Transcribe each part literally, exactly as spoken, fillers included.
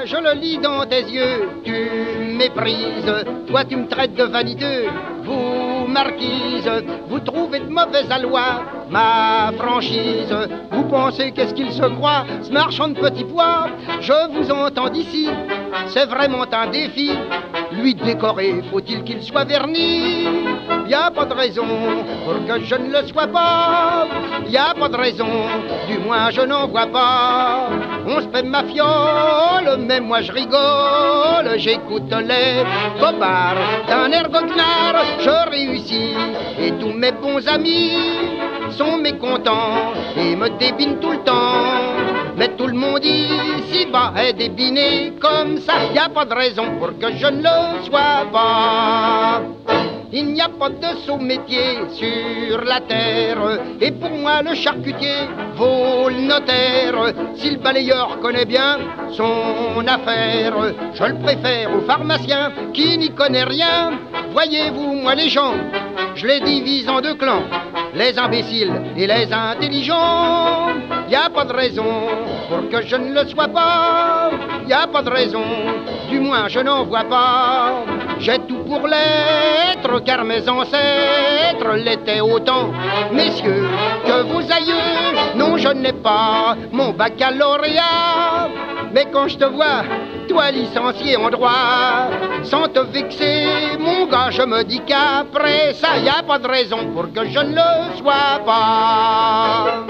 vois, je le lis dans tes yeux. Tu me méprises, toi tu me traites de vaniteux. Vous, marquise, vous trouvez de mauvaise aloi ma franchise. Vous pensez qu'est-ce qu'il se croit, ce marchand de petits pois? Je vous entends d'ici, c'est vraiment un défi. Lui décorer, faut-il qu'il soit verni? Y a pas de raison pour que je ne le sois pas. Y a pas de raison, du moins je n'en vois pas. On se fait ma fiole, mais moi je rigole. J'écoute les bobards d'un air goguenard. Je réussis et tous mes bons amis sont mécontents et me débinent tout le temps. Mais tout le monde ici-bas est débiné comme ça. Y a pas de raison pour que je ne le sois pas. Il n'y a pas de sot métier sur la terre. Et pour moi le charcutier vaut le notaire. Si le balayeur connaît bien son affaire, je le préfère au pharmacien qui n'y connaît rien. Voyez-vous, moi les gens, je les divise en deux clans, les imbéciles et les intelligents. Y a pas de raison pour que je ne le sois pas. Y a pas de raison, du moins je n'en vois pas. J'ai tout pour l'être, car mes ancêtres l'étaient autant. Messieurs, que vos aïeux, non je n'ai pas mon baccalauréat. Mais quand je te vois, toi licencié en droit, sans te vexer, mon gars, je me dis qu'après ça, y a pas de raison pour que je ne le sois pas.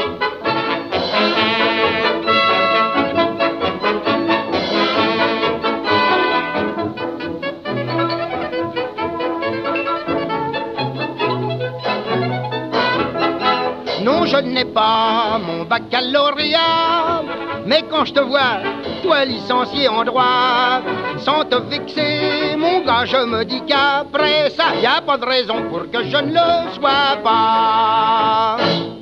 Non, je n'ai pas mon baccalauréat, mais quand je te vois, toi licencié en droit, sans te vexer, mon gars, je me dis qu'après ça, y a pas de raison pour que je ne le sois pas.